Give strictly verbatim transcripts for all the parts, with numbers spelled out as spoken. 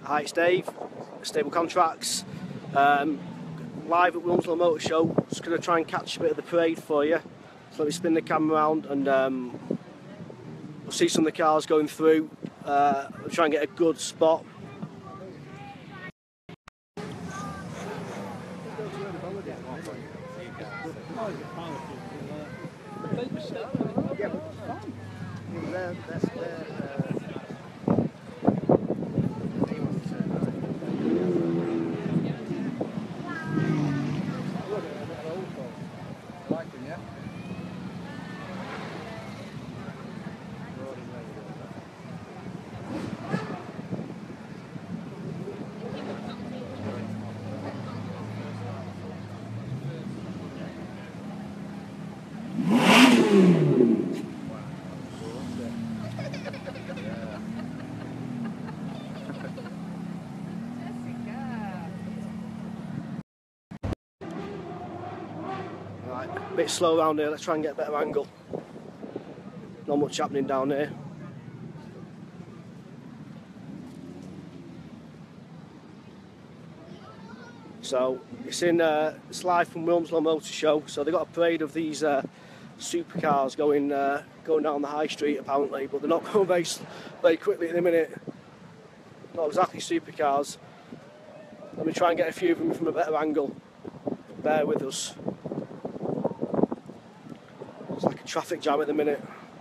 Hi, it's Dave, Stable Contracts, um, live at Wilmslow Motor Show. Just going to try and catch a bit of the parade for you. So let me spin the camera around and um, we'll see some of the cars going through. Uh, we'll try and get a good spot. Right, a bit slow around here, let's try and get a better angle. Not much happening down here. So it's in uh, it's live from Wilmslow Motor Show. So they've got a parade of these uh, supercars going uh, going down the high street apparently, but they're not going very very quickly at the minute. Not exactly supercars. Let me try and get a few of them from a better angle. Bear with us. It's like a traffic jam at the minute.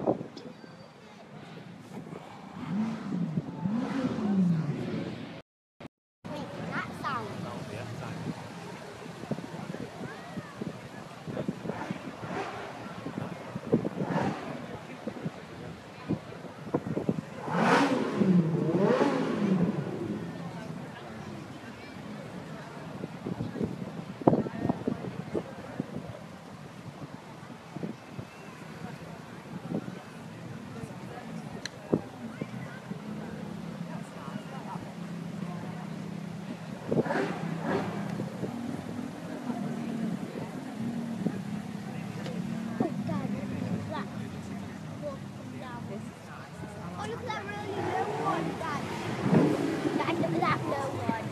Oh, look at that really low one, Dad. That, that low one.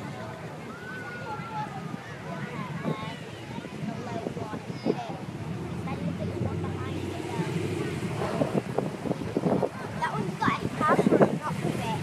The low one. Then look at the one behind it though. That one's got a camera, not a bit.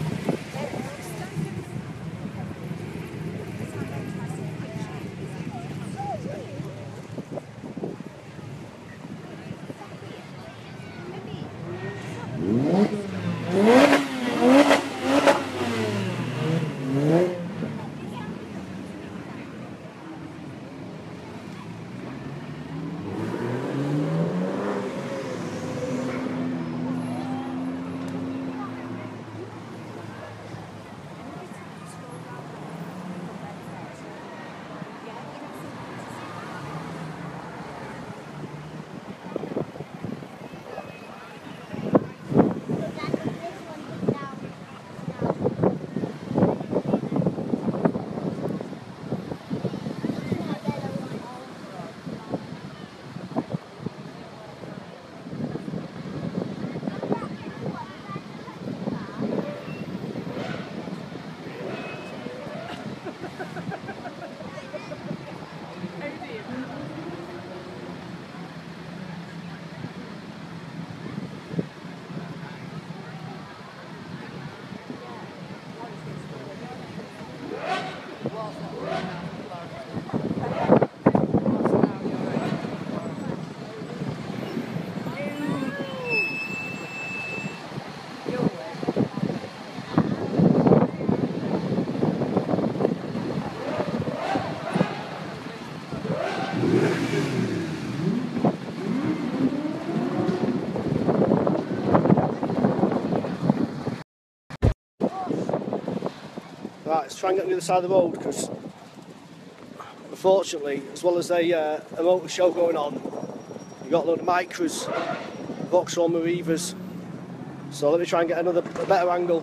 Right, let's try and get on the other side of the road because unfortunately, as well as a, uh, a motor show going on, you've got a load of Micras, Vauxhall Marivas. So let me try and get another a better angle.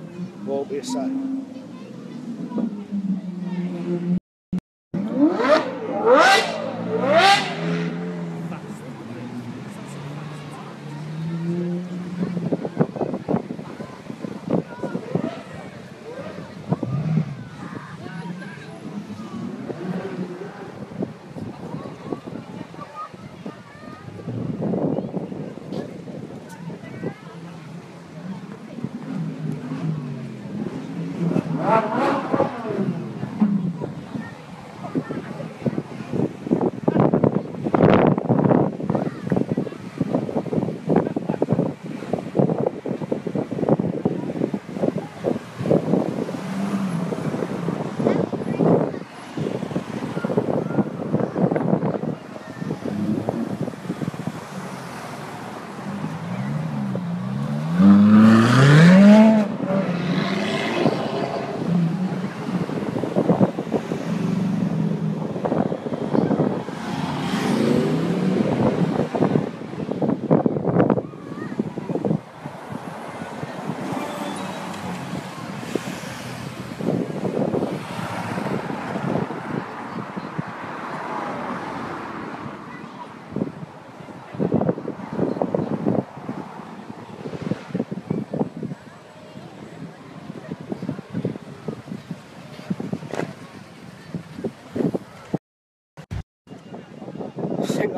Won't be a sec.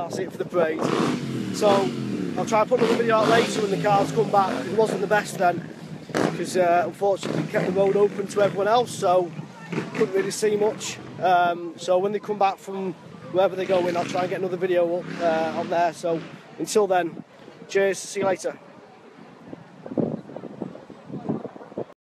that's it for the parade. So I'll try and put another video out later when the cars come back. It wasn't the best then, because uh, unfortunately we kept the road open to everyone else, so couldn't really see much. Um, so when they come back from wherever they're going, I'll try and get another video up uh, on there. So until then, cheers, see you later.